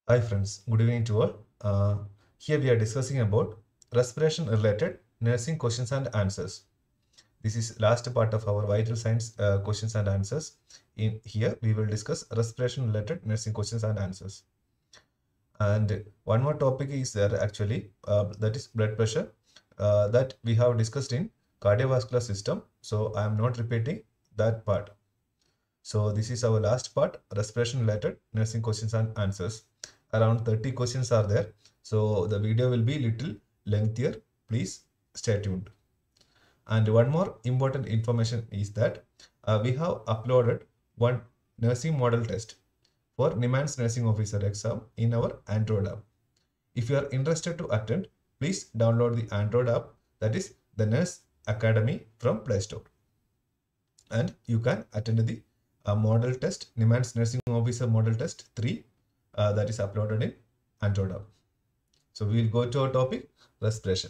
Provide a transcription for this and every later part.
Hi friends, good evening to all. Here we are discussing about respiration related nursing questions and answers. This is last part of our vital signs questions and answers. In here we will discuss respiration related nursing questions and answers. And one more topic is there actually that is blood pressure that we have discussed in cardiovascular system. So I am not repeating that part. So this is our last part, respiration related nursing questions and answers. Around 30 questions are there. So the video will be little lengthier. Please stay tuned. And one more important information is that we have uploaded one nursing model test for NIMANS Nursing Officer exam in our Android app. If you are interested to attend, please download the Android app, that is the Nurse Academy from Play Store. And you can attend the model test, NIMANS Nursing Officer Model Test 3 that is uploaded in Android app. So we will go to our topic, respiration.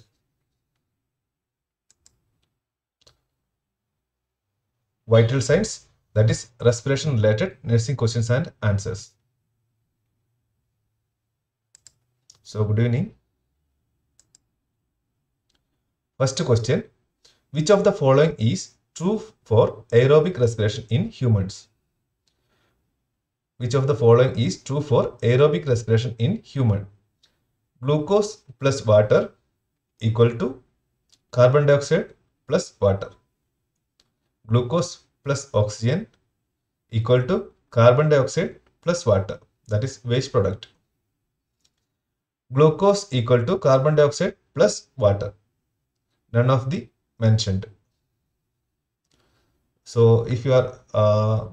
Vital signs, that is respiration related nursing questions and answers. So good evening. First question, which of the following is true for aerobic respiration in humans? Which of the following is true for aerobic respiration in human? Glucose plus water equal to carbon dioxide plus water. Glucose plus oxygen equal to carbon dioxide plus water, that is waste product. Glucose equal to carbon dioxide plus water. None of the mentioned. So if you are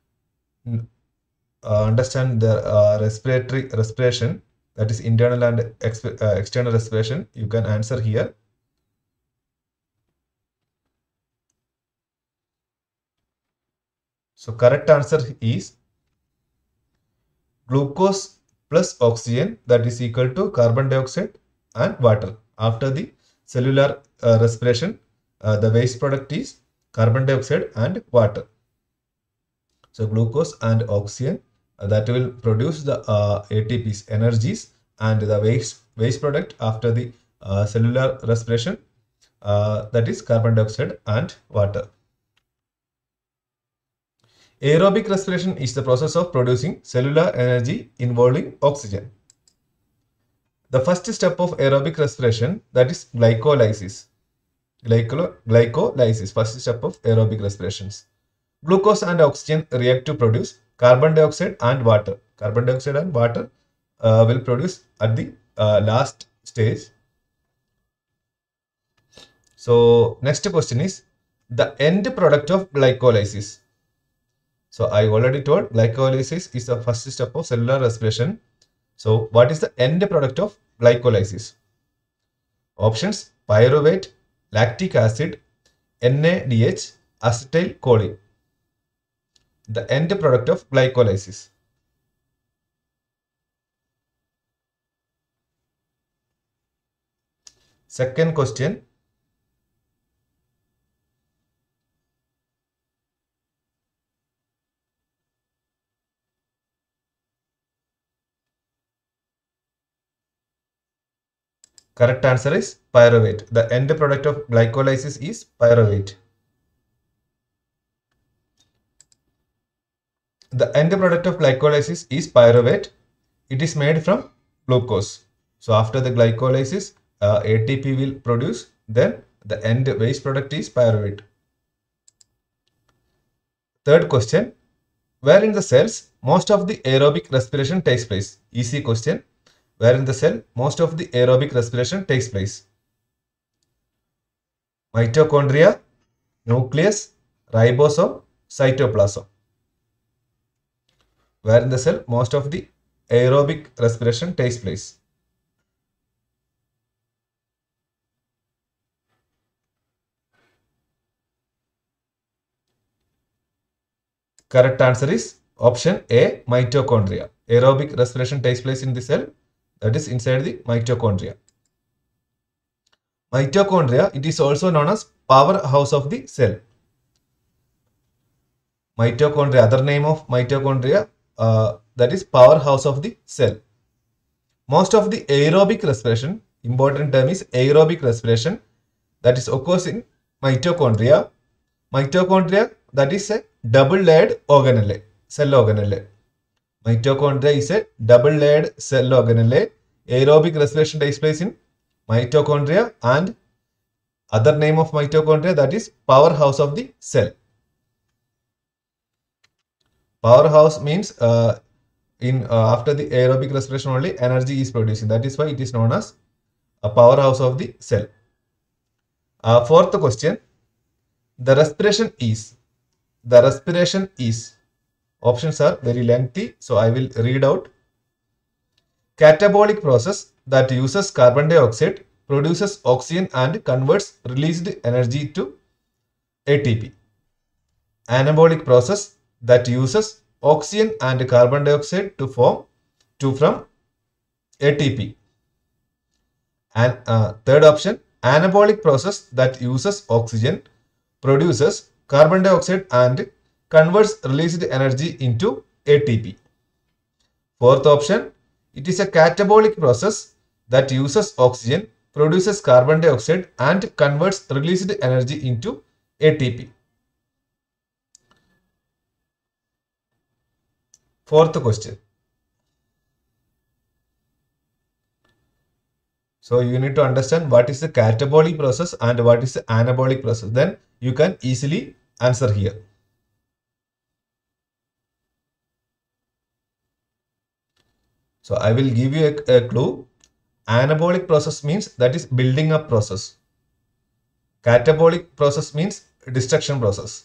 understand the respiration, that is internal and external respiration, you can answer here. So correct answer is glucose plus oxygen, that is equal to carbon dioxide and water. After the cellular respiration, the waste product is carbon dioxide and water. So glucose and oxygen that will produce the ATPs, energies, and the waste product after the cellular respiration, that is carbon dioxide and water. Aerobic respiration is the process of producing cellular energy involving oxygen. The first step of aerobic respiration, that is glycolysis. Glycolysis, first step of aerobic respirations. Glucose and oxygen react to produce carbon dioxide and water. Carbon dioxide and water will produce at the last stage. So next question is the end product of glycolysis. So I already told glycolysis is the first step of cellular respiration. So what is the end product of glycolysis? Options: pyruvate, lactic acid, NADH, acetylcholine. The end product of glycolysis. Second question. Correct answer is pyruvate. The end product of glycolysis is pyruvate. The end product of glycolysis is pyruvate. It is made from glucose. So after the glycolysis, ATP will produce. Then the end waste product is pyruvate. Third question. Where in the cells most of the aerobic respiration takes place? Easy question. Where in the cell most of the aerobic respiration takes place? Mitochondria, nucleus, ribosome, cytoplasm. Where in the cell most of the aerobic respiration takes place? Correct answer is option A, mitochondria. Aerobic respiration takes place in the cell, that is inside the mitochondria. Mitochondria, it is also known as powerhouse of the cell. Mitochondria, other name of mitochondria, that is powerhouse of the cell. most of the aerobic respiration, important term is aerobic respiration, that is occurs in mitochondria. Mitochondria, that is a double-layered organelle, cell organelle. Mitochondria is a double-layered cell organelle. Aerobic respiration takes place in mitochondria, and other name of mitochondria, that is powerhouse of the cell. Powerhouse means after the aerobic respiration only energy is producing. That is why it is known as a powerhouse of the cell. Fourth question, the respiration is. Options are very lengthy, so I will read out. Catabolic process that uses carbon dioxide, produces oxygen and converts released energy to ATP. Anabolic process that uses oxygen and carbon dioxide to form from ATP. And third option, anabolic process that uses oxygen, produces carbon dioxide and converts released energy into ATP. Fourth option, it is a catabolic process that uses oxygen, produces carbon dioxide and converts released energy into ATP. Fourth question. So you need to understand what is the catabolic process and what is the anabolic process. Then you can easily answer here. So I will give you a clue. Anabolic process means that is building up process. Catabolic process means destruction process.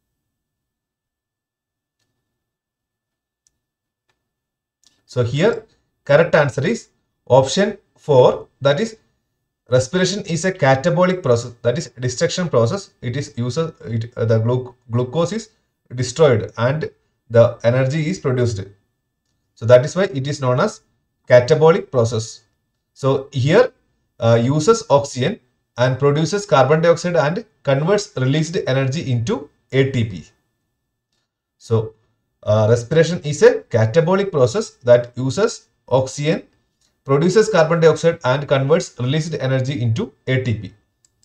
So here correct answer is option 4, that is respiration is a catabolic process, that is destruction process. It is the glucose is destroyed and the energy is produced. So that is why it is known as catabolic process. So here uses oxygen and produces carbon dioxide and converts released energy into ATP. So respiration is a catabolic process that uses oxygen, produces carbon dioxide and converts released energy into ATP.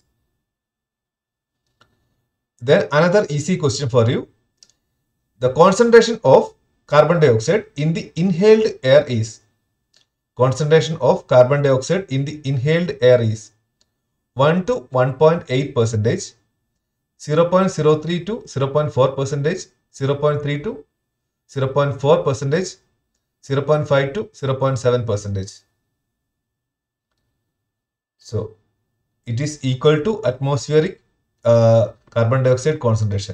Then another easy question for you. The concentration of carbon dioxide in the inhaled air is. Concentration of carbon dioxide in the inhaled air is 1 to 1.8 percentage, 0.03 to 0.4 percentage, 0.3 to 0.4 percentage, 0.5 to 0.7 percentage. So it is equal to atmospheric carbon dioxide concentration.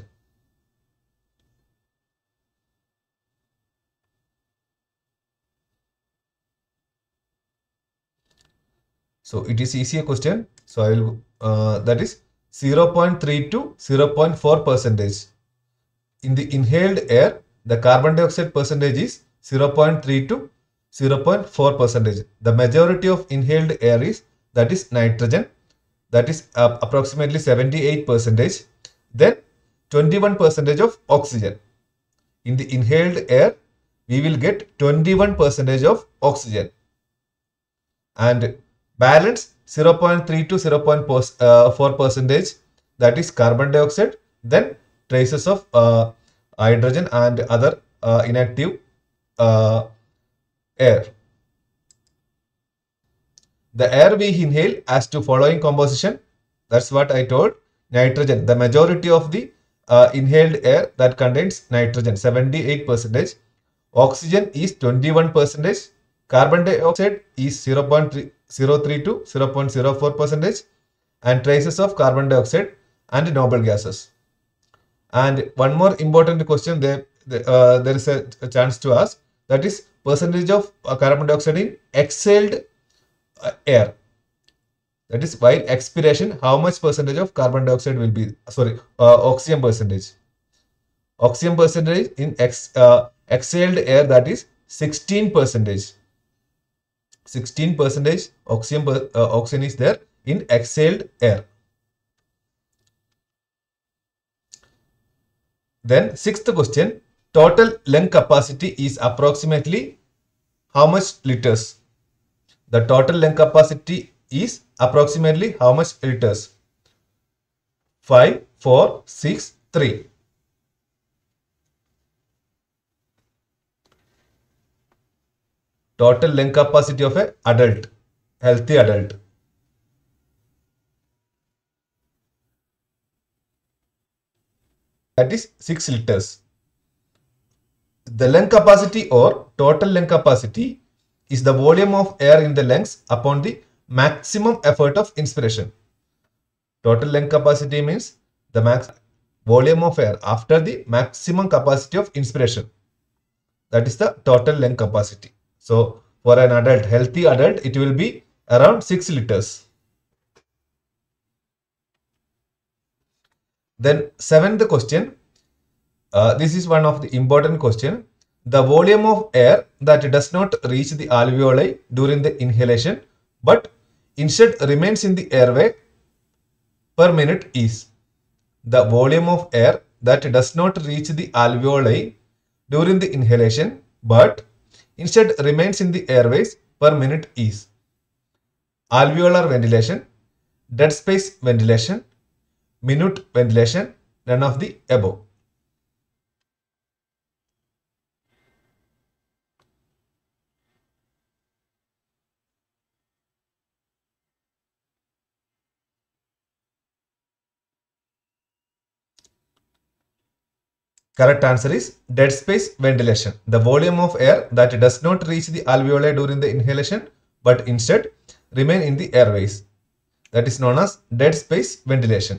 So it is easier question. So I will that is 0.3 to 0.4 percentage. In the inhaled air, the carbon dioxide percentage is 0.3 to 0.4 percentage. The majority of inhaled air is, that is nitrogen, that is approximately 78 percentage. Then 21 percentage of oxygen. In the inhaled air, we will get 21 percentage of oxygen. And balance 0.3 to 0.4 percentage, that is carbon dioxide, then traces of hydrogen and other inactive air. The air we inhale has to following composition. That's what I told. Nitrogen, the majority of the inhaled air that contains nitrogen, 78%. Oxygen is 21%. Carbon dioxide is 0.03 to 0.04%, and traces of carbon dioxide and noble gases. And one more important question there is a chance to ask, that is percentage of carbon dioxide in exhaled air. That is while expiration, how much percentage of carbon dioxide will be, oxygen percentage. Oxygen percentage in exhaled air, that is 16%. 16% oxygen is there in exhaled air. Then sixth question, total lung capacity is approximately how much liters? The total lung capacity is approximately how much liters? 5, 4, 6, 3. Total lung capacity of a adult, healthy adult. That is 6 liters. The lung capacity or total lung capacity is the volume of air in the lungs upon the maximum effort of inspiration. Total lung capacity means the max volume of air after the maximum capacity of inspiration. That is the total lung capacity. So for an adult, healthy adult, it will be around 6 liters. Then seventh question. This is one of the important question. The volume of air that does not reach the alveoli during the inhalation but instead remains in the airway per minute is. The volume of air that does not reach the alveoli during the inhalation but instead remains in the airways per minute is. Alveolar ventilation, dead space ventilation, minute ventilation, none of the above. Correct answer is dead space ventilation. The volume of air that does not reach the alveoli during the inhalation but instead remain in the airways. That is known as dead space ventilation.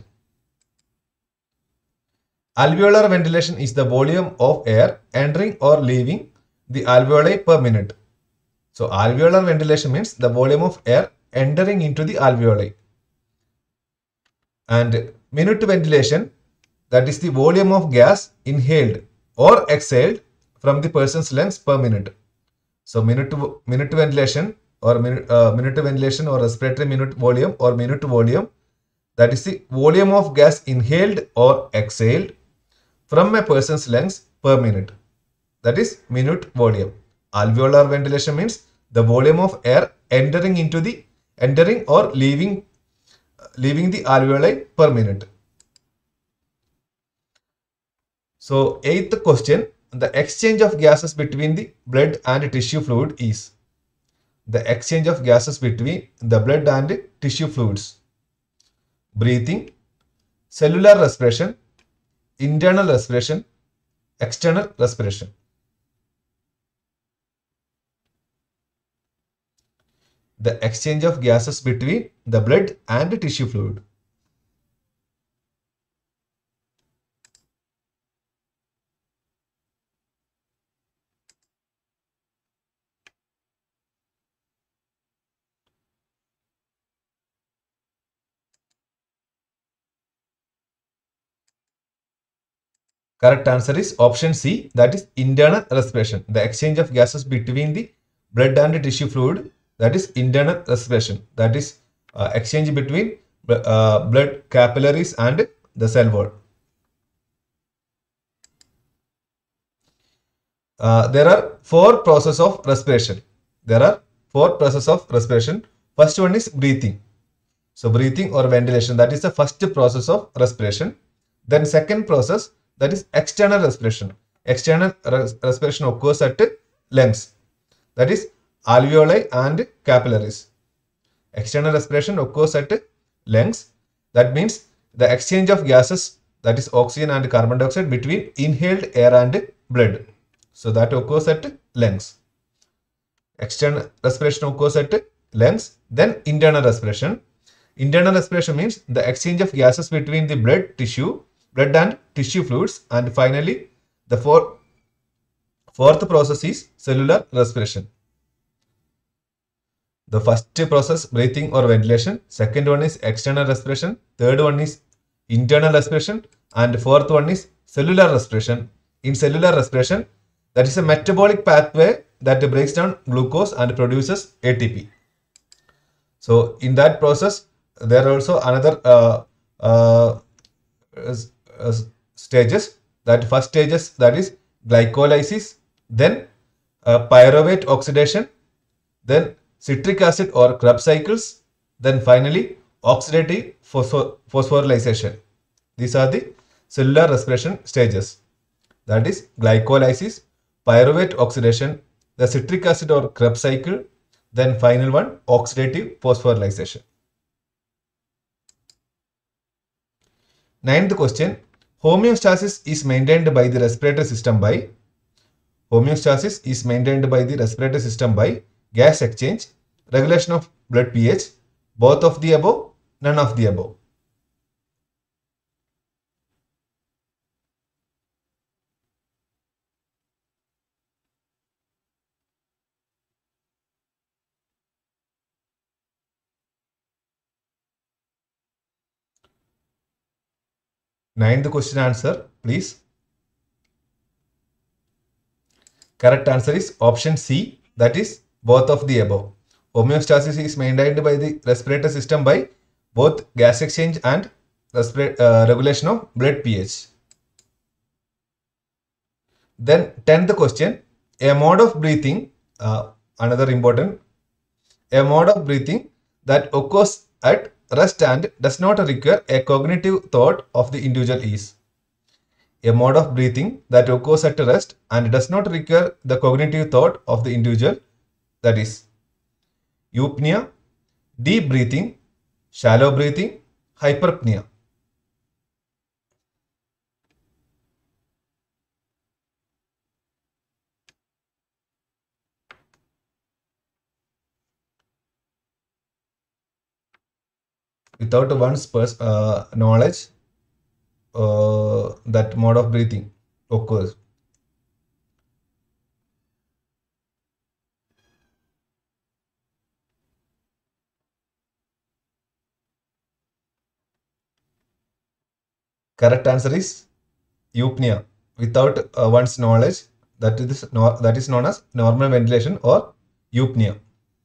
Alveolar ventilation is the volume of air entering or leaving the alveoli per minute. So alveolar ventilation means the volume of air entering into the alveoli. And minute ventilation, that is the volume of gas inhaled or exhaled from the person's lungs per minute. So minute ventilation or minute ventilation or respiratory minute volume or minute volume, that is the volume of gas inhaled or exhaled from a person's lungs per minute. That is minute volume. Alveolar ventilation means the volume of air entering or leaving the alveoli per minute. So eighth question, the exchange of gases between the blood and tissue fluid is. The exchange of gases between the blood and tissue fluids. Breathing, cellular respiration, internal respiration, external respiration. The exchange of gases between the blood and tissue fluid. Correct answer is option C, that is internal respiration. The exchange of gases between the blood and tissue fluid, that is internal respiration. That is exchange between blood capillaries and the cell wall. There are 4 processes of respiration. First one is breathing. So breathing or ventilation, that is the first process of respiration. Then second process, that is external respiration. External respiration occurs at lungs. That is alveoli and capillaries. External respiration occurs at lungs. That means the exchange of gases, that is oxygen and carbon dioxide, between inhaled air and blood. So that occurs at lungs. External respiration occurs at lungs. Then internal respiration. Internal respiration means the exchange of gases between the blood and tissue fluids. And finally, the fourth process is cellular respiration. The first process, breathing or ventilation. Second one is external respiration. Third one is internal respiration. And fourth one is cellular respiration. In cellular respiration, that is a metabolic pathway that breaks down glucose and produces ATP. So in that process, there are also another stages. That first stages, that is glycolysis, then pyruvate oxidation, then citric acid or Krebs cycles, then finally oxidative phosphorylation. These are the cellular respiration stages. That is glycolysis, pyruvate oxidation, the citric acid or Krebs cycle, then final one oxidative phosphorylation. Ninth question, homeostasis is maintained by the respiratory system by gas exchange, regulation of blood pH, both of the above, none of the above. Ninth question answer, please. Correct answer is option C, that is both of the above. Homeostasis is maintained by the respiratory system by both gas exchange and regulation of blood pH. Then 10th question, a mode of breathing, another important, a mode of breathing that occurs at rest and does not require a cognitive thought of the individual is. A mode of breathing that occurs at rest and does not require the cognitive thought of the individual, that is eupnea, deep breathing, shallow breathing, hyperpnea. Without one's knowledge, that mode of breathing occurs. Correct answer is eupnea. Without one's knowledge, that is known as normal ventilation or eupnea.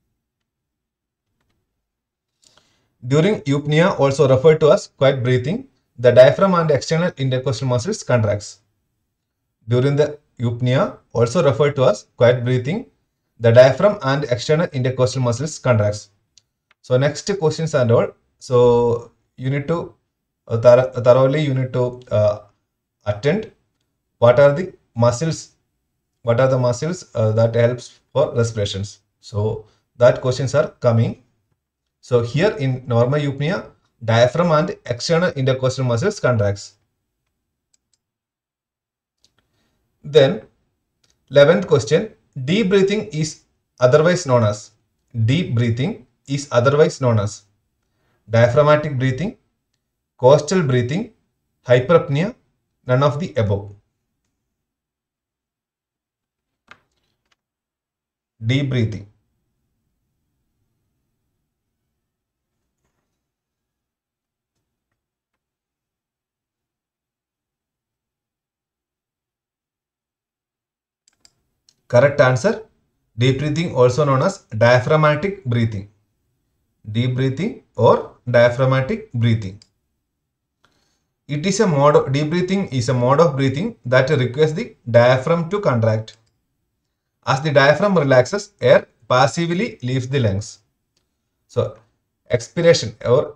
During eupnea, also referred to as quiet breathing, the diaphragm and external intercostal muscles contracts. During the eupnea, also referred to as quiet breathing, the diaphragm and external intercostal muscles contracts. So next questions and all. So you need to thoroughly attend what are the muscles that helps for respirations. So that questions are coming. So here in normal eupnea, diaphragm and external intercostal muscles contracts. Then 11th question, deep breathing is otherwise known as diaphragmatic breathing, coastal breathing, hyperpnea, none of the above. Deep breathing. Correct answer, deep breathing also known as diaphragmatic breathing. Deep breathing or diaphragmatic breathing. It is deep breathing is a mode of breathing that requires the diaphragm to contract. As the diaphragm relaxes, air passively leaves the lungs. So expiration or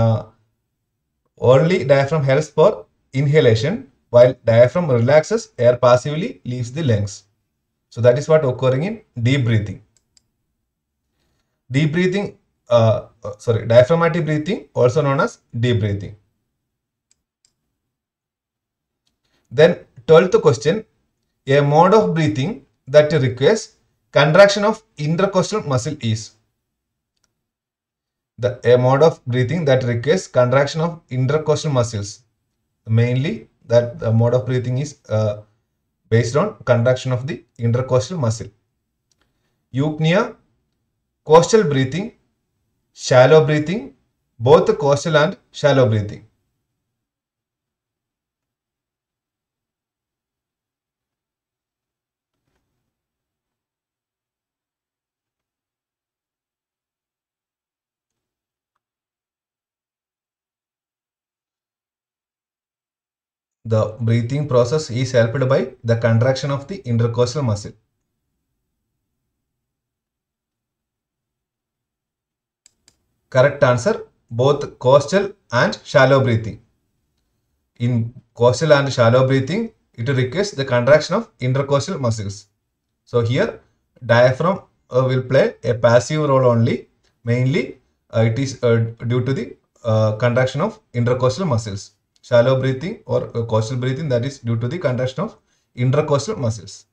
only diaphragm helps for inhalation, while diaphragm relaxes, air passively leaves the lungs. So that is what occurring in deep breathing. Diaphragmatic breathing, also known as deep breathing. Then 12th question, a mode of breathing that requires contraction of intercostal muscle is. A mode of breathing that requires contraction of intercostal muscles. Mainly that the mode of breathing is based on contraction of the intercostal muscle. Eupnea, coastal breathing, shallow breathing, both coastal and shallow breathing. The breathing process is helped by the contraction of the intercostal muscle. Correct answer, both coastal and shallow breathing. In coastal and shallow breathing, it requires the contraction of intercostal muscles. So here, diaphragm will play a passive role only. Mainly, it is due to the contraction of intercostal muscles. Shallow breathing or coastal breathing, that is due to the contraction of intercostal muscles.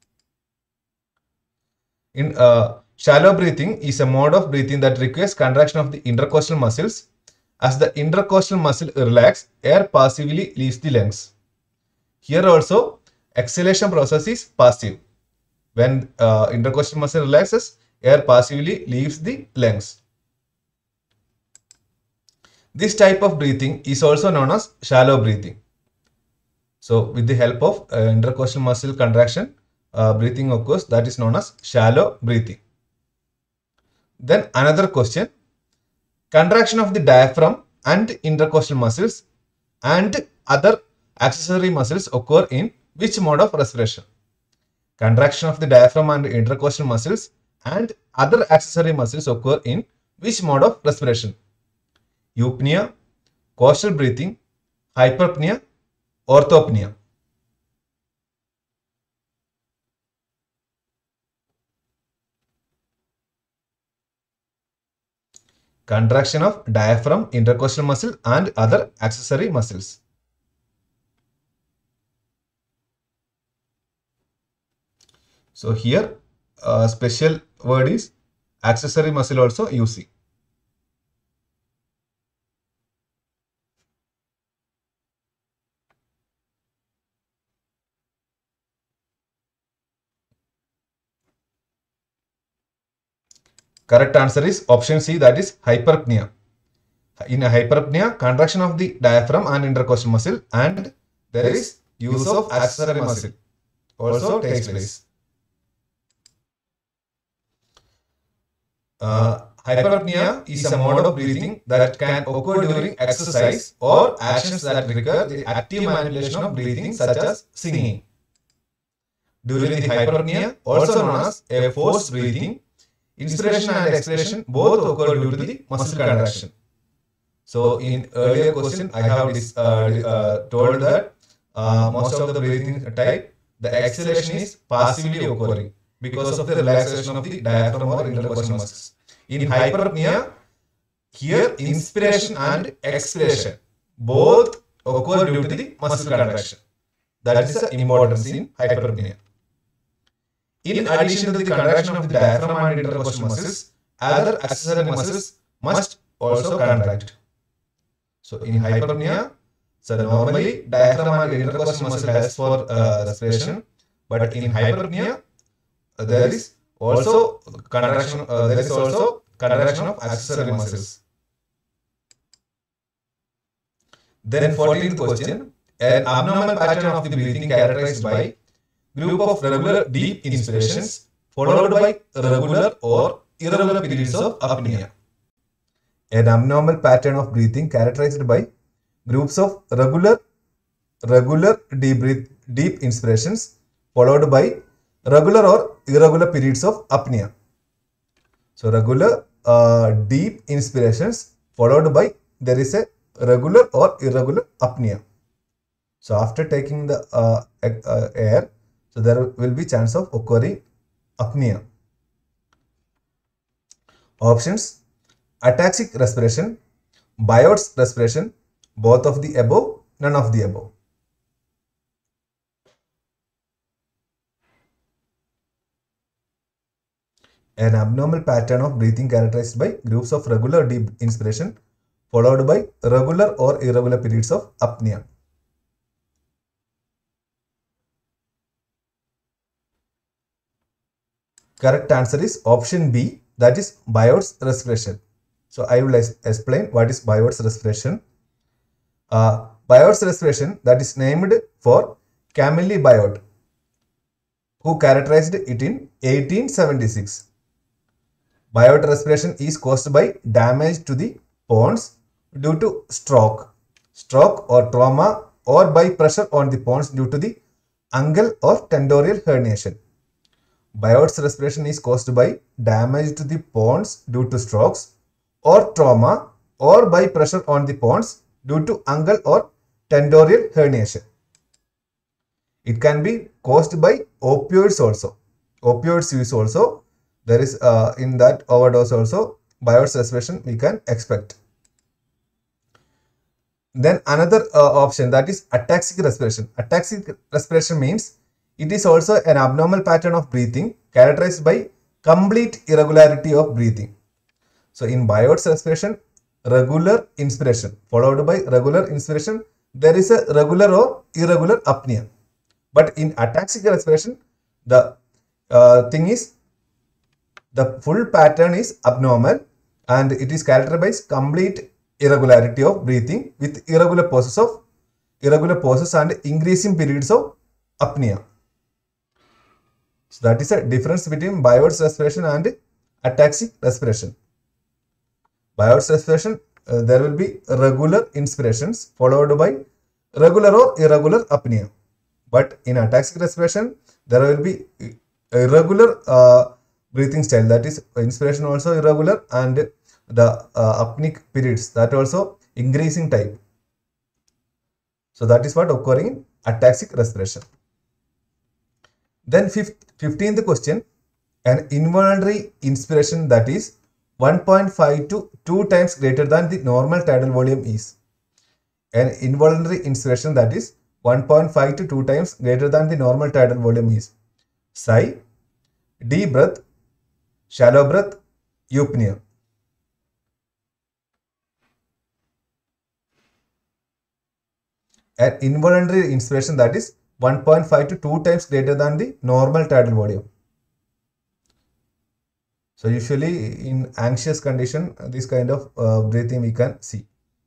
In shallow breathing is a mode of breathing that requires contraction of the intercostal muscles. As the intercostal muscle relax, air passively leaves the lungs. Here also, exhalation process is passive. When intercostal muscle relaxes, air passively leaves the lungs. This type of breathing is also known as shallow breathing. So, with the help of intercostal muscle contraction, breathing occurs, that is known as shallow breathing. Then another question, contraction of the diaphragm and intercostal muscles and other accessory muscles occur in which mode of respiration? Contraction of the diaphragm and intercostal muscles and other accessory muscles occur in which mode of respiration? Eupnea, coastal breathing, hyperpnea, orthopnea. Contraction of diaphragm, intercostal muscle and other accessory muscles. So here special word is accessory muscle also UC. Correct answer is option C, that is hyperpnea. In a hyperpnea, contraction of the diaphragm and intercostal muscle and there is use of accessory muscle also takes place. Hyperpnea is a mode of breathing that can occur during exercise or actions that require the active manipulation of breathing, such as singing. During the hyperpnea, also known as a forced breathing, inspiration and expiration both occur due to the muscle contraction. So in earlier question, I have told that most of the breathing type, the exhalation is passively occurring because of the relaxation of the diaphragm or intercostal muscles. In hyperpnea, here inspiration and expiration both occur due to the muscle contraction. That is the importance in hyperpnea. In addition to the contraction of the diaphragm and intercostal muscles, other accessory muscles must also contract. So in hyperpnea, so normally diaphragm and intercostal muscle helps for respiration, but in hyperpnea, there is also contraction. There is also contraction of accessory muscles. Then 14th question: an abnormal pattern of the breathing characterized by group of regular deep inspirations followed by regular or irregular periods of apnea. An abnormal pattern of breathing characterized by groups of regular deep inspirations followed by regular or irregular periods of apnea. So regular deep inspirations followed by there is a regular or irregular apnea. So after taking the air, so there will be chance of occurring apnea. Options: ataxic respiration, Biot's respiration, both of the above, none of the above. An abnormal pattern of breathing characterized by groups of regular deep inspiration followed by regular or irregular periods of apnea. Correct answer is option B, that is Biot's respiration. So I will explain what is Biot's respiration. Biot's respiration, that is named for Camille Biot, who characterized it in 1876. Biot respiration is caused by damage to the pons due to stroke or trauma, or by pressure on the pons due to the ungual or tentorial herniation. Biot's respiration is caused by damage to the pons due to strokes or trauma, or by pressure on the pons due to ungual or tentorial herniation. It can be caused by opioids also. Opioids use also. There is in that overdose also Biot's respiration we can expect. Then another option, that is ataxic respiration. Ataxic respiration means it is also an abnormal pattern of breathing characterized by complete irregularity of breathing. So in Biot's respiration, regular inspiration followed by regular inspiration, there is a regular or irregular apnea. But in ataxic respiration, the thing is the full pattern is abnormal and it is characterized by complete irregularity of breathing with irregular pauses and increasing periods of apnea. So that is a difference between Biot's respiration and ataxic respiration. Biot's respiration, there will be regular inspirations followed by regular or irregular apnea. But in ataxic respiration, there will be irregular breathing style, that is inspiration also irregular and the apneic periods that also increasing type. So that is what occurring in ataxic respiration. Then 15th question, an involuntary inspiration that is 1.5 to 2 times greater than the normal tidal volume is. An involuntary inspiration that is 1.5 to 2 times greater than the normal tidal volume is sigh, deep breath, shallow breath, eupnea. An involuntary inspiration that is 1.5 to 2 times greater than the normal tidal volume. So usually in anxious condition, this kind of breathing we can see.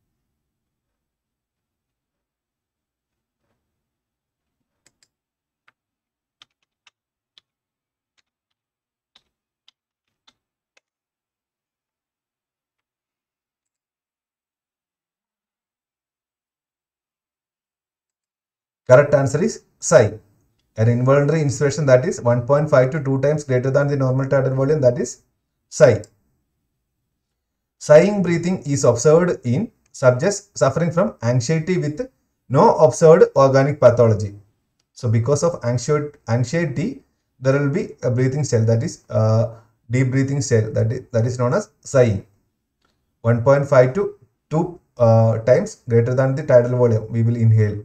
Correct answer is sigh. An involuntary inspiration that is 1.5 to 2 times greater than the normal tidal volume, that is sigh. Sighing breathing is observed in subjects suffering from anxiety with no observed organic pathology. So because of anxiety, there will be a breathing style, that is deep breathing style, that is known as sighing. 1.5 to 2 times greater than the tidal volume we will inhale.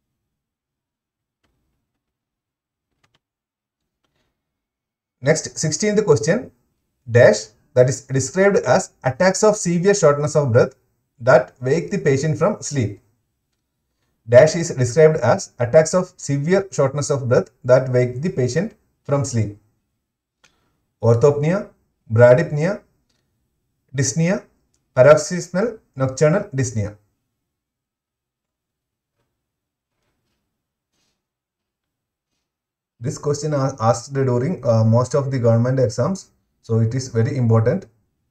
Next, 16th question, dash, that is described as attacks of severe shortness of breath that wake the patient from sleep. Dash is described as attacks of severe shortness of breath that wake the patient from sleep. Orthopnea, bradypnea, dyspnea, paroxysmal nocturnal dyspnea. This question is asked during most of the government exams, so it is very important.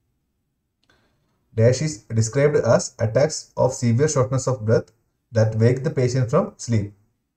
Dash is described as attacks of severe shortness of breath that wake the patient from sleep.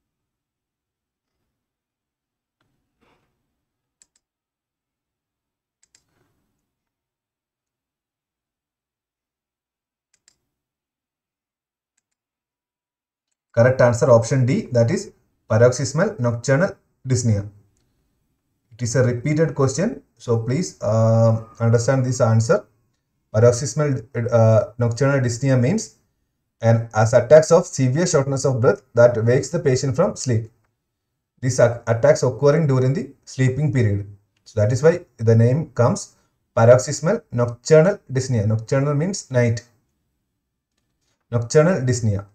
Correct answer option D, that is paroxysmal nocturnal dyspnea. It is a repeated question, so please understand this answer. Paroxysmal nocturnal dyspnea means as attacks of severe shortness of breath that wakes the patient from sleep. These attacks occurring during the sleeping period. So that is why the name comes paroxysmal nocturnal dyspnea. Nocturnal means night. Nocturnal dyspnea.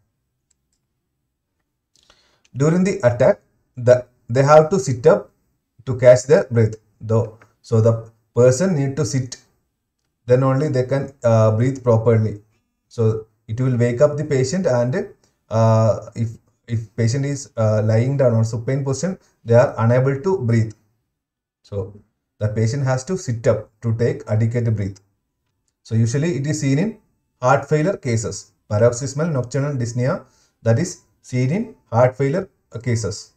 During the attack, they have to sit up to catch their breath. So the person need to sit, then only they can breathe properly. So it will wake up the patient, and if patient is lying down or supine position, they are unable to breathe. So the patient has to sit up to take adequate breath. So usually it is seen in heart failure cases. Paroxysmal nocturnal dyspnea, that is seen in heart failure cases.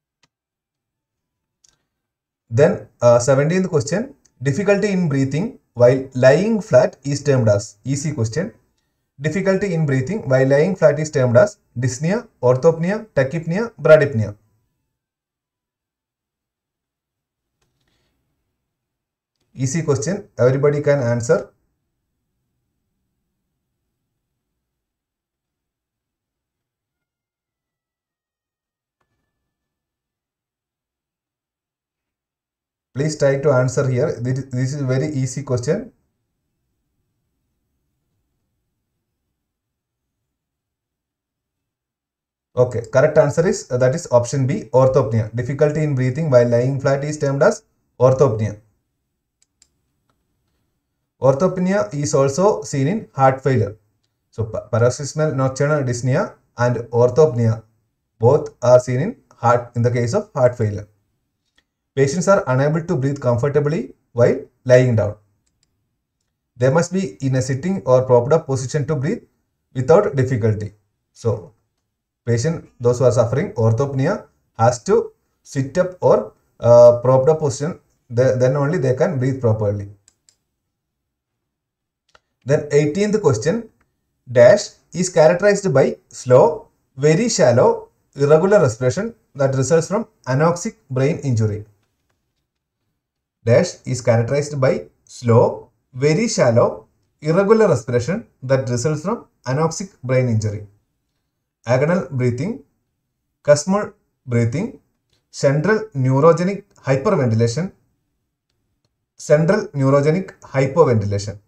Then 17th question, difficulty in breathing while lying flat is termed as? Easy question. Difficulty in breathing while lying flat is termed as dyspnea, orthopnea, tachypnea, bradypnea. Easy question. Everybody can answer. Please try to answer here. This is a very easy question. Okay, correct answer is that is option B, orthopnea. Difficulty in breathing while lying flat is termed as orthopnea. Orthopnea is also seen in heart failure. So paroxysmal nocturnal dyspnea and orthopnea both are seen in the case of heart failure. Patients are unable to breathe comfortably while lying down. They must be in a sitting or propped up position to breathe without difficulty. So those who are suffering orthopnea has to sit up or propped up position, then only they can breathe properly. Then 18th question, dash is characterized by slow, very shallow, irregular respiration that results from anoxic brain injury. Dash is characterized by slow, very shallow, irregular respiration that results from anoxic brain injury. Agonal breathing, Kussmaul breathing, central neurogenic hyperventilation, central neurogenic hypoventilation.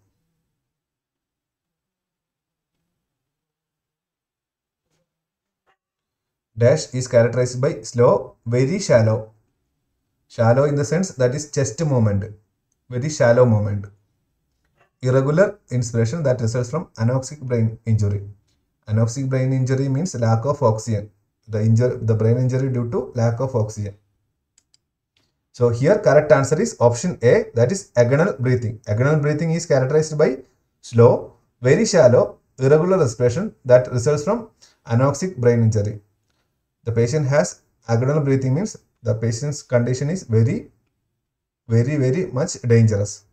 Dash is characterized by slow, very shallow. Shallow in the sense that is chest movement, very shallow movement. Irregular inspiration that results from anoxic brain injury. Anoxic brain injury means lack of oxygen. The brain injury due to lack of oxygen. So here correct answer is option A, that is agonal breathing. Agonal breathing is characterized by slow, very shallow, irregular respiration that results from anoxic brain injury. The patient has agonal breathing means the patient's condition is very much dangerous.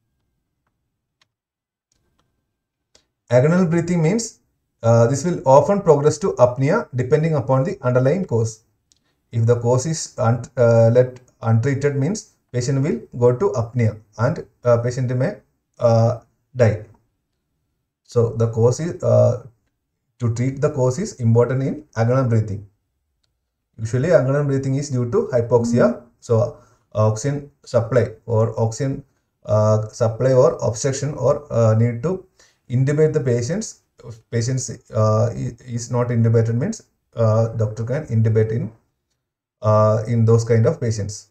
Agonal breathing means this will often progress to apnea depending upon the underlying cause. If the cause is let untreated means patient will go to apnea and patient may die. So the cause is to treat the cause is important in agonal breathing. Usually agonal breathing is due to hypoxia. So oxygen supply or obstruction or need to intubate the patients. Patients is not intubated means doctor can intubate in those kind of patients.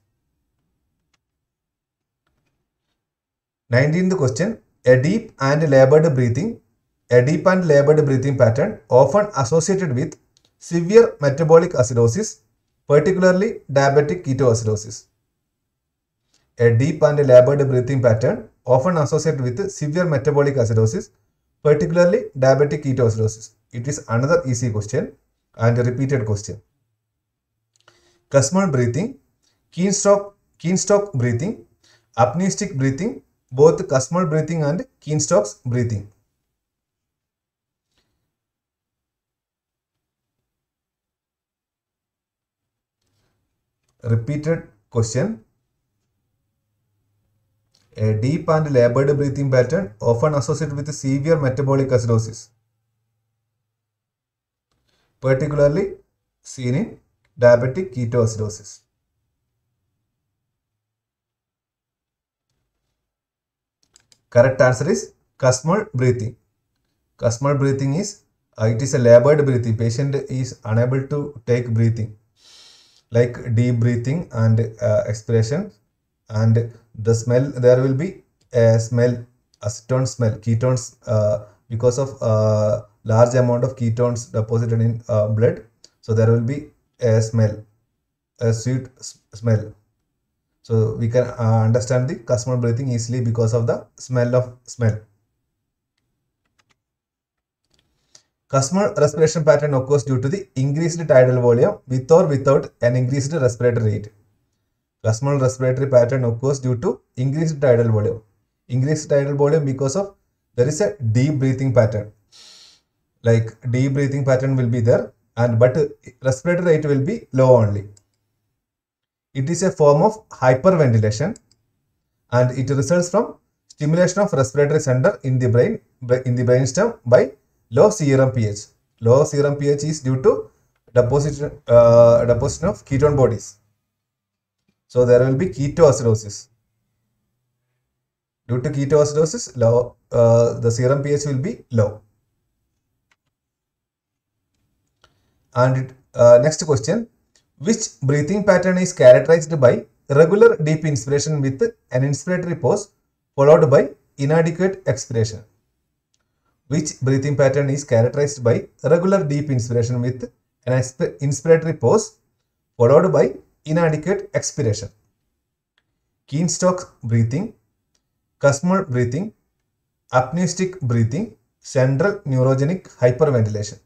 19th question, a deep and labored breathing pattern often associated with severe metabolic acidosis, particularly diabetic ketoacidosis. A deep and labored breathing pattern often associated with severe metabolic acidosis, particularly diabetic ketoacidosis. It is another easy question and a repeated question. Kussmaul breathing, Keenstock breathing, apneistic breathing, both Kussmaul breathing and Keenstock's breathing. Repeated question. A deep and labored breathing pattern often associated with severe metabolic acidosis, particularly seen in diabetic ketoacidosis. Correct answer is Kussmaul breathing. Kussmaul breathing is it is a labored breathing. Patient is unable to take breathing, like deep breathing and expiration, and the smell, there will be a smell, acetone smell, ketones, because of large amount of ketones deposited in blood. So there will be a smell, a sweet smell. So we can understand the Kussmaul breathing easily because of the smell. Kussmaul respiration pattern occurs due to the increased tidal volume with or without an increased respiratory rate. Kussmaul respiratory pattern occurs due to increased tidal volume. Increased tidal volume because of there is a deep breathing pattern. Like deep breathing pattern will be there, and but respiratory rate will be low only. It is a form of hyperventilation, and it results from stimulation of respiratory center in the brainstem by low serum pH. Low serum pH is due to deposition of ketone bodies. So there will be ketoacidosis. Due to ketoacidosis, the serum pH will be low. And next question, which breathing pattern is characterized by regular deep inspiration with an inspiratory pause followed by inadequate expiration? Which breathing pattern is characterized by regular deep inspiration with an inspiratory pause followed by inadequate expiration? Keenstock breathing, Kussmaul breathing, apneustic breathing, central neurogenic hyperventilation.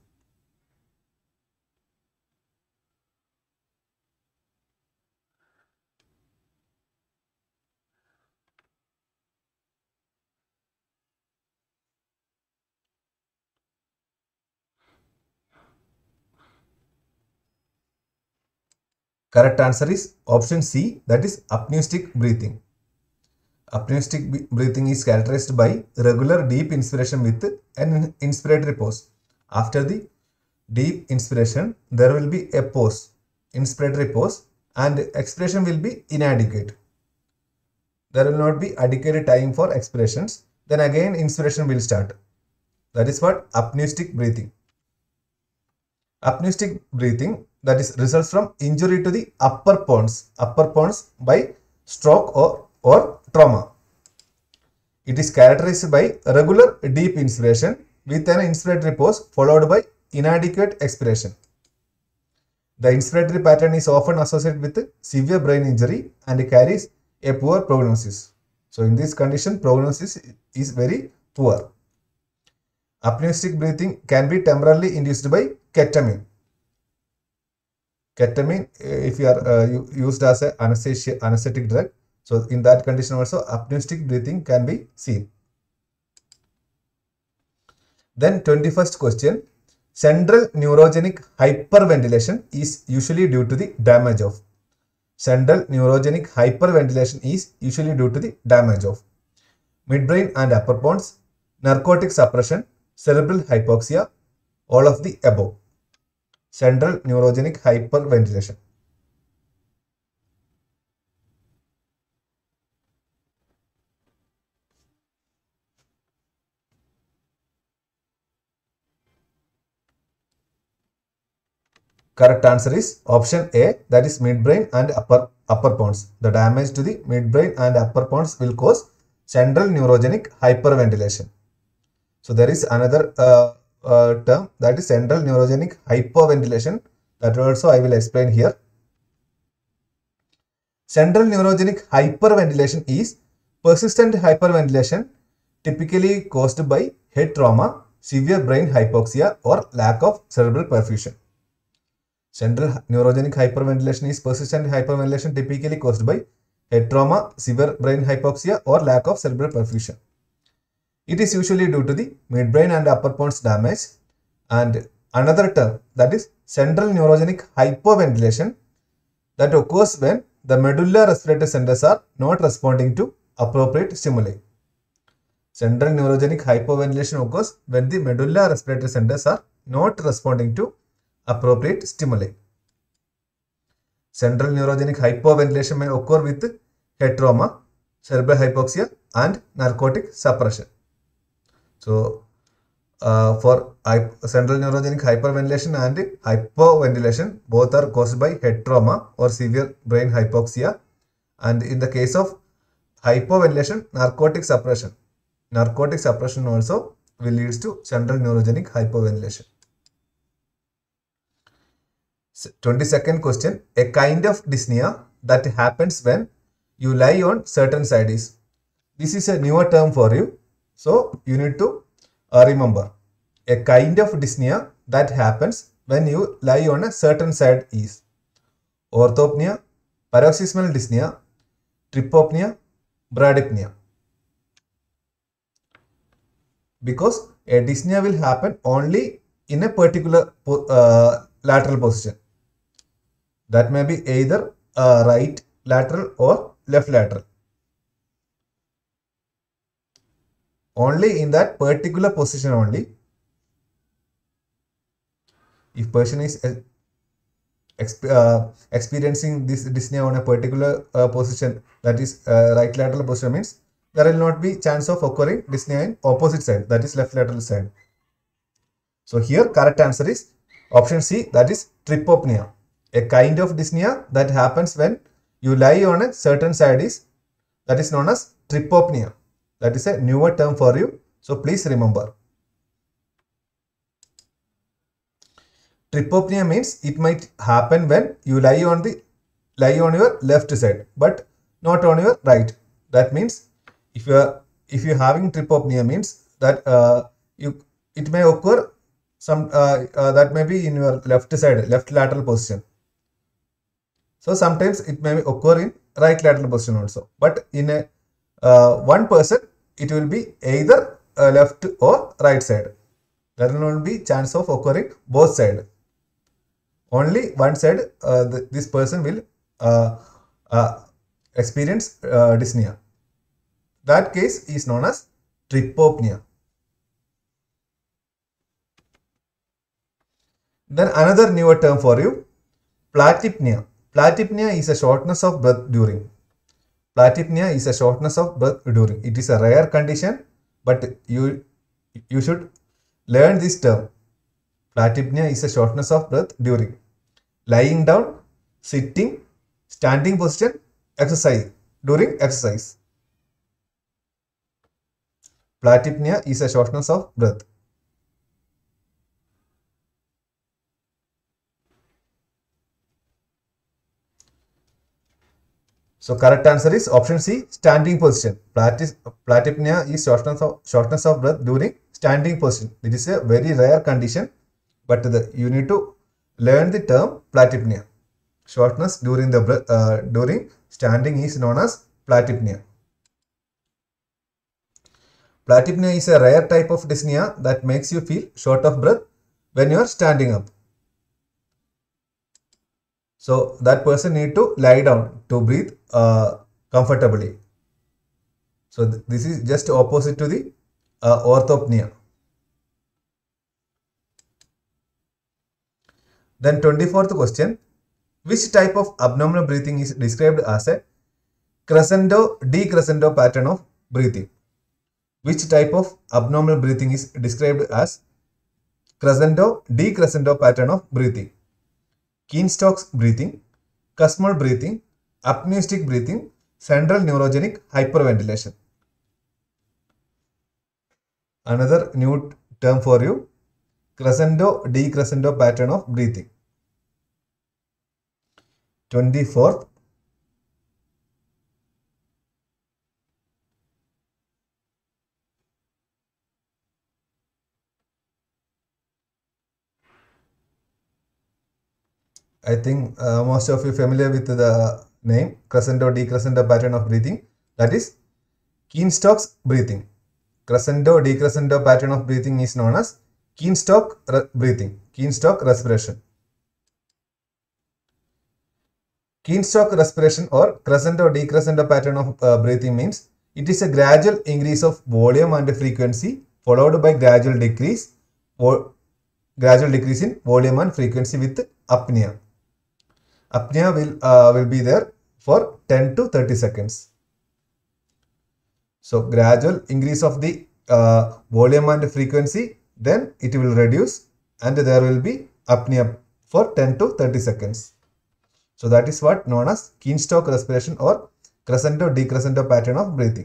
Correct answer is option C, that is apneustic breathing. Apneustic breathing is characterized by regular deep inspiration with an inspiratory pause. After the deep inspiration, there will be a pause, inspiratory pause, and expiration will be inadequate. There will not be adequate time for expirations. Then again inspiration will start. That is what apneustic breathing. Apneustic breathing, that is results from injury to the upper pons by stroke or trauma. It is characterized by regular deep inspiration with an inspiratory pause followed by inadequate expiration. The inspiratory pattern is often associated with severe brain injury and carries a poor prognosis. So in this condition, prognosis is very poor. Apneustic breathing can be temporarily induced by ketamine. Ketamine, if you are used as an anesthetic drug, so in that condition also apneustic breathing can be seen. Then 21st question, central neurogenic hyperventilation is usually due to the damage of. Central neurogenic hyperventilation is usually due to the damage of midbrain and upper pons, narcotic suppression, cerebral hypoxia, all of the above. Central neurogenic hyperventilation. Correct answer is option A, that is midbrain and upper pons. The damage to the midbrain and upper pons will cause central neurogenic hyperventilation. So there is another term, that is central neurogenic hypoventilation, that also I will explain here. Central neurogenic hyperventilation is persistent hyperventilation typically caused by head trauma, severe brain hypoxia or lack of cerebral perfusion. Central neurogenic hyperventilation is persistent hyperventilation typically caused by head trauma, severe brain hypoxia or lack of cerebral perfusion. It is usually due to the midbrain and upper pons damage. And another term, that is central neurogenic hypoventilation, that occurs when the medulla respiratory centers are not responding to appropriate stimuli. Central neurogenic hypoventilation occurs when the medulla respiratory centers are not responding to appropriate stimuli. Central neurogenic hypoventilation may occur with head trauma, cerebral hypoxia and narcotic suppression. So for central neurogenic hyperventilation and hypoventilation, both are caused by head trauma or severe brain hypoxia, and in the case of hypoventilation, narcotic suppression also will lead to central neurogenic hypoventilation. 22nd question, a kind of dyspnea that happens when you lie on certain side is. This is a newer term for you, so you need to remember. A kind of dyspnea that happens when you lie on a certain side is orthopnea, paroxysmal dyspnea, trypopnea, bradypnea. because a dyspnea will happen only in a particular lateral position. That may be either right lateral or left lateral. Only in that particular position only. If person is experiencing this dyspnea on a particular position, that is right lateral position, means there will not be chance of occurring dyspnea in opposite side, that is left lateral side. So here correct answer is option C, that is tripopnea. A kind of dyspnea that happens when you lie on a certain side that is known as tripopnea. That is a newer term for you. So please remember. Tripopnea means it might happen when you lie on your left side, but not on your right. That means if you're having tripopnea means that it may occur that may be in your left side, left lateral position. So sometimes it may occur in right lateral position also, but in a one person it will be either left or right side. There will not be chance of occurring both sides. Only one side this person will experience dyspnea. That case is known as tripopnea. Then another newer term for you, platypnea. Platypnea is a shortness of breath during. Platypnea is a shortness of breath during. It is a rare condition, but you should learn this term. Platypnea is a shortness of breath during lying down, sitting, standing position, exercise, during exercise. Platypnea is a shortness of breath. So correct answer is option C, standing position. Platypnea is shortness of breath during standing position. It is a very rare condition, but you need to learn the term platypnea. Shortness during during standing is known as platypnea. Platypnea is a rare type of dyspnea that makes you feel short of breath when you are standing up. So that person need to lie down to breathe comfortably. So this is just opposite to the orthopnea. Then 24th question, which type of abdominal breathing is described as a crescendo-decrescendo pattern of breathing? Which type of abdominal breathing is described as crescendo-decrescendo pattern of breathing? Keen-Stokes breathing, Kussmaul breathing, apneustic breathing, central neurogenic hyperventilation. Another new term for you, crescendo-decrescendo pattern of breathing. 24th. I think most of you familiar with the name crescendo-decrescendo pattern of breathing. That is Keen-Stokes breathing. Crescendo-decrescendo pattern of breathing is known as Keen-Stokes breathing, Keen-Stokes respiration. Keen-Stokes respiration or crescendo-decrescendo pattern of breathing means it is a gradual increase of volume and frequency followed by gradual decrease in volume and frequency with apnea. Apnea will be there for 10 to 30 seconds. So gradual increase of the volume and frequency, then it will reduce and there will be apnea for 10 to 30 seconds. So that is what known as Keen-Stokes respiration or crescendo-decrescendo pattern of breathing.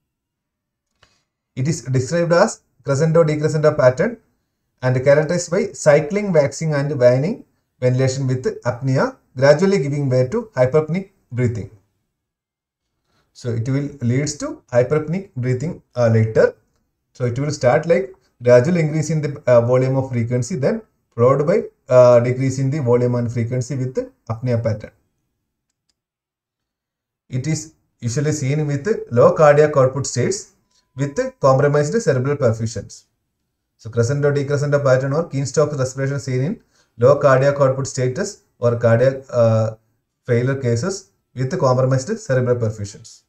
It is described as crescendo-decrescendo pattern and characterized by cycling, waxing and waning ventilation with apnea, gradually giving way to hyperapneic breathing. So it will leads to hyperapneic breathing later. So it will start like gradual increase in the volume of frequency, then followed by decrease in the volume and frequency with apnea pattern. It is usually seen with low cardiac output states with compromised cerebral perfusions. So crescendo decrescendo pattern or Keenstock respiration seen in low cardiac output status or cardiac failure cases with compromised cerebral perfusions.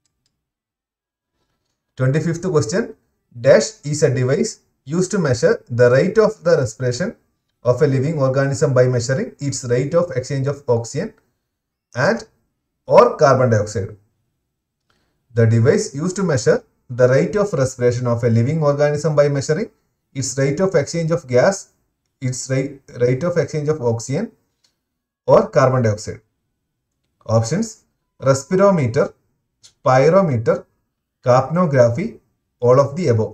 25th question. Dash is a device used to measure the rate of the respiration of a living organism by measuring its rate of exchange of oxygen and or carbon dioxide. The device used to measure the rate of respiration of a living organism by measuring its rate of exchange of gas, its rate of exchange of oxygen or carbon dioxide. Options: respirometer, spirometer, capnography, all of the above.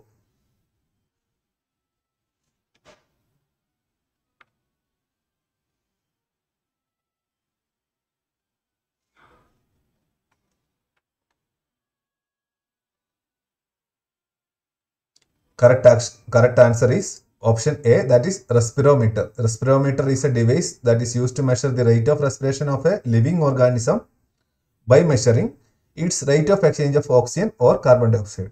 Correct answer is option A, that is respirometer. Respirometer is a device that is used to measure the rate of respiration of a living organism by measuring its rate of exchange of oxygen or carbon dioxide.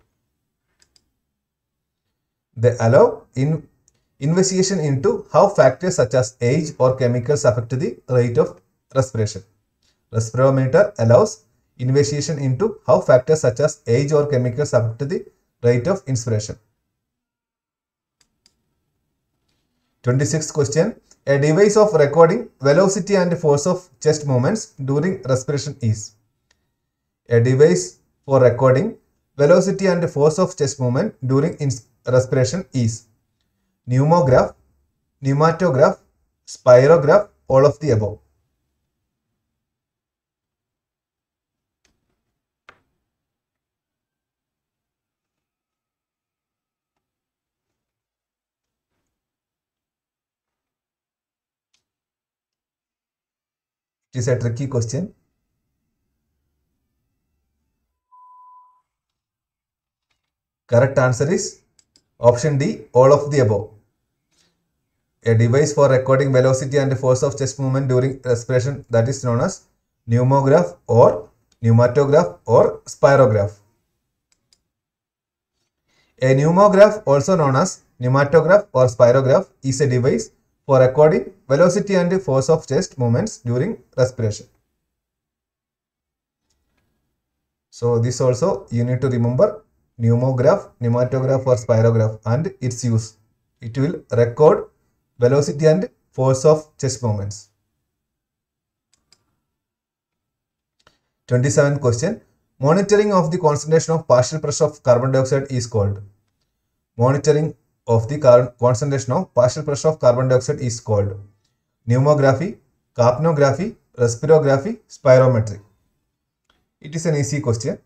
They allow investigation into how factors such as age or chemicals affect the rate of respiration. Respirometer allows investigation into how factors such as age or chemicals affect the rate of inspiration. 26th question. A device of recording velocity and force of chest movements during respiration is. A device for recording velocity and force of chest movement during respiration is pneumograph, pneumatograph, spirograph, all of the above. It is a tricky question. Correct answer is option D, all of the above. A device for recording velocity and force of chest movement during respiration, that is known as pneumograph or pneumatograph or spirograph. A pneumograph, also known as pneumatograph or spirograph, is a device for recording velocity and force of chest movements during respiration. So this also you need to remember: pneumograph, pneumatograph or spirograph and its use. It will record velocity and force of chest movements. 27th question. Monitoring of the concentration of partial pressure of carbon dioxide is called. Monitoring of the concentration of partial pressure of carbon dioxide is called pneumography, capnography, respirography, spirometry. It is an easy question.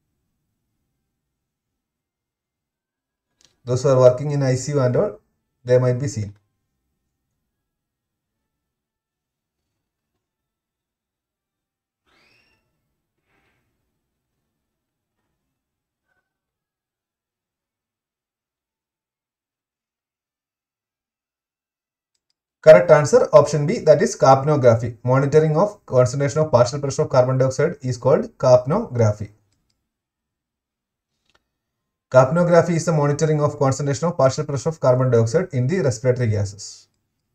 Those who are working in ICU and all, they might be seen. Correct answer option B, that is capnography. Monitoring of concentration of partial pressure of carbon dioxide is called capnography. Capnography is the monitoring of concentration of partial pressure of carbon dioxide in the respiratory gases.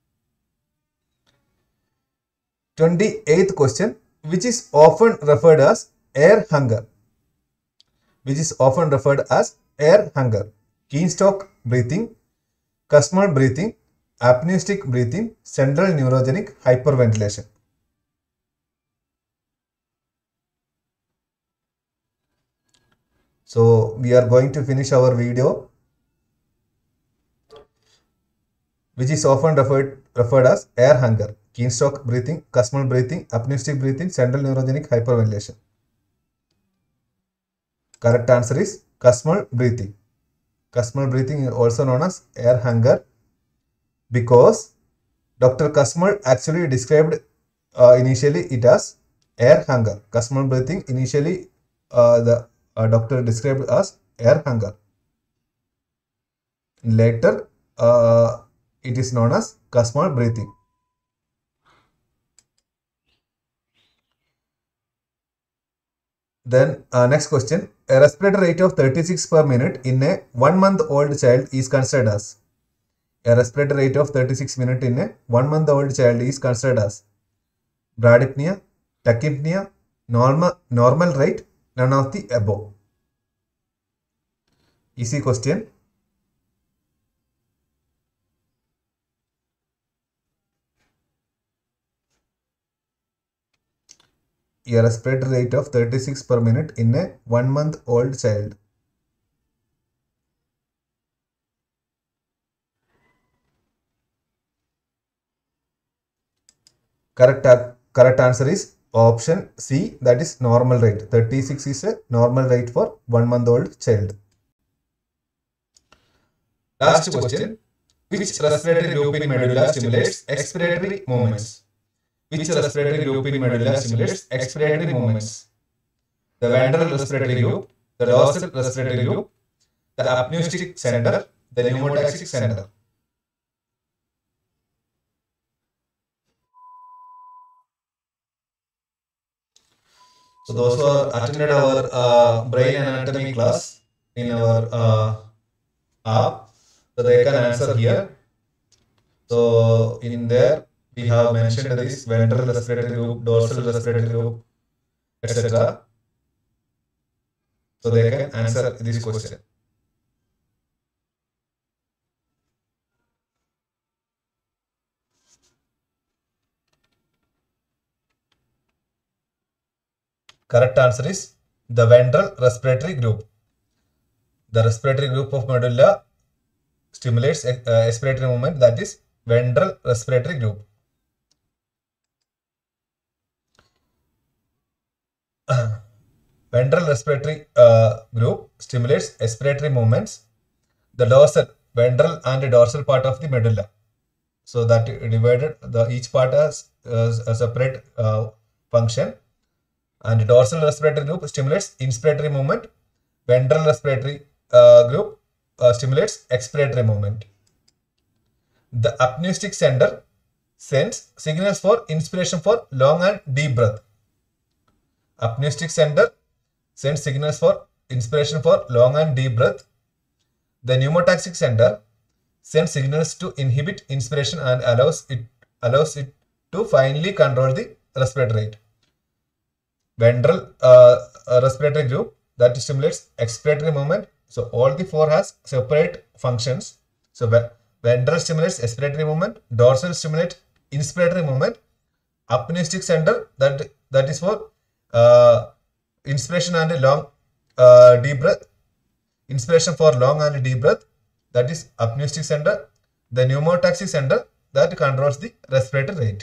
28th question. Which is often referred as air hunger? Which is often referred as air hunger? Keenstock breathing, Kussmaul breathing, apneustic breathing, central neurogenic hyperventilation. So we are going to finish our video. Which is often referred as air hunger? Keenstock breathing, Kussmaul breathing, apneustic breathing, central neurogenic hyperventilation. Correct answer is Kussmaul breathing. Kussmaul breathing is also known as air hunger because Dr. Kussmaul actually described initially it as air hunger. Kussmaul breathing initially the doctor described as air hunger. Later it is known as Kussmaul breathing. Then next question. A respiratory rate of 36 per minute in a 1-month-old child is considered as. A respiratory rate of 36 minutes in a 1-month-old child is considered as bradypnea, tachypnea, normal rate, none of the above. Easy question. A respiratory rate of 36 per minute in a 1-month-old child. Correct answer is option C, that is normal rate. 36 is a normal rate for 1-month-old child. Last question. Which respiratory group in medulla stimulates expiratory movements? Which respiratory group in medulla stimulates expiratory movements? The ventral respiratory group, the dorsal respiratory group, the apneustic center, the pneumotaxic center. So those who are attended our brain anatomy class in our app, so they can answer here. So in there we have mentioned this ventral respiratory group, dorsal respiratory group, etc. So they can answer this question. Correct answer is the ventral respiratory group. The respiratory group of medulla stimulates expiratory movement, that is ventral respiratory group. Ventral respiratory group stimulates expiratory movements. The dorsal, ventral and dorsal part of the medulla. So that divided, each part has a separate function. And dorsal respiratory group stimulates inspiratory movement. Ventral respiratory group stimulates expiratory movement. The apneustic center sends signals for inspiration for long and deep breath. Apneustic center sends signals for inspiration for long and deep breath. The pneumotaxic center sends signals to inhibit inspiration and allows it to finally control the respiratory rate. Ventral respiratory group that stimulates expiratory movement. So all the four has separate functions. So ventral stimulates expiratory movement, dorsal stimulates inspiratory movement, apneustic center that is for inspiration and long deep breath, inspiration for long and deep breath, that is apneustic center. The pneumotaxic center that controls the respiratory rate.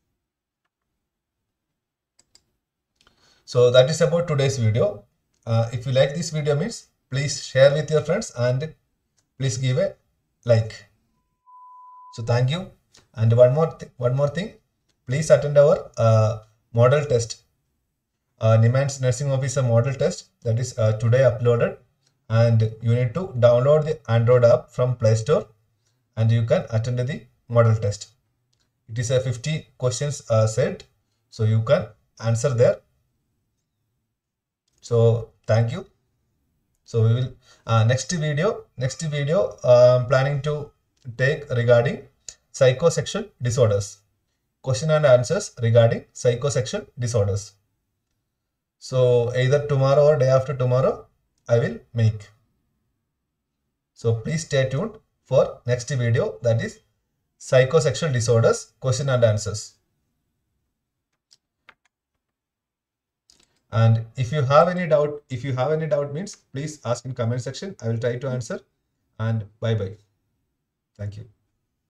So that is about today's video. If you like this video means please share with your friends and please give a like. So thank you. And one more thing, please attend our model test, Niman's Nursing Officer model test, that is today uploaded, and you need to download the Android app from Play Store and you can attend the model test. It is a 50 questions set, so you can answer there. So thank you. So we will next video I'm planning to take regarding psychosexual disorders, question and answers regarding psychosexual disorders. So either tomorrow or day after tomorrow I will make. So please stay tuned for next video, that is psychosexual disorders, question and answers. And if you have any doubt means please ask in comment section. I will try to answer. And bye bye. Thank you.